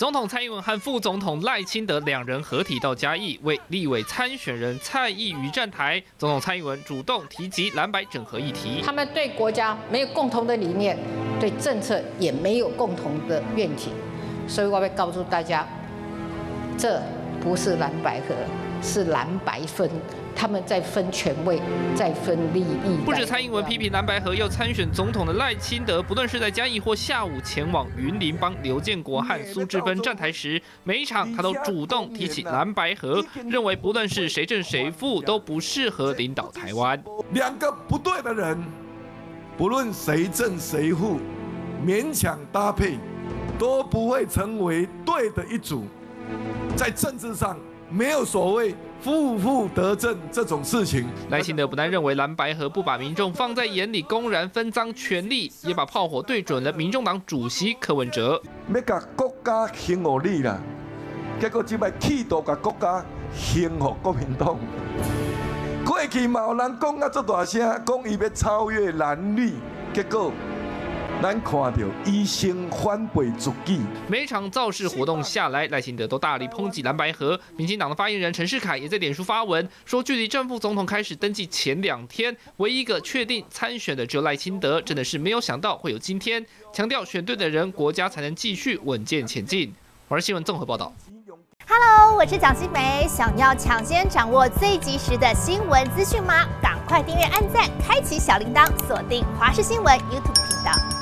总统蔡英文和副总统赖清德两人合体到嘉义，为立委参选人蔡意瑜站台。总统蔡英文主动提及蓝白整合议题， 他们对国家没有共同的理念，对政策也没有共同的愿景，所以我要告诉大家，这不是蓝白合，是蓝白分。 他们在分权位，在分利益。 不止蔡英文批评蓝白合要参选总统的赖清德，不论是在嘉义或下午前往云林帮刘建国和苏志芬站台时，每一场他都主动提起蓝白合，认为不论是谁正谁负，都不适合领导台湾。 两个不对的人，不论谁正谁负，勉强搭配，都不会成为对的一组。在政治上，没有所谓 负得正这种事情， 赖清德不但认为蓝白合不把民众放在眼里，公然分赃权力，也把炮火对准了民众党主席柯文哲。 要甲国家兴互你啦，结果只摆企图甲国家兴互国民党。过去嘛有人讲啊，这大声讲伊要超越蓝绿，结果 咱看到以身反背自己。 每场造势活动下来，赖清德都大力抨击蓝白合。民进党的发言人陈世凯也在脸书发文说，距离正副总统开始登记前2天，唯一一个确定参选的只有赖清德，真的是没有想到会有今天。强调选对的人，国家才能继续稳健前进。华视新闻综合报道。 Hello， 我是蒋欣梅。想要抢先掌握最及时的新闻资讯吗？赶快订阅、按赞、开启小铃铛，锁定华视新闻 YouTube 频道。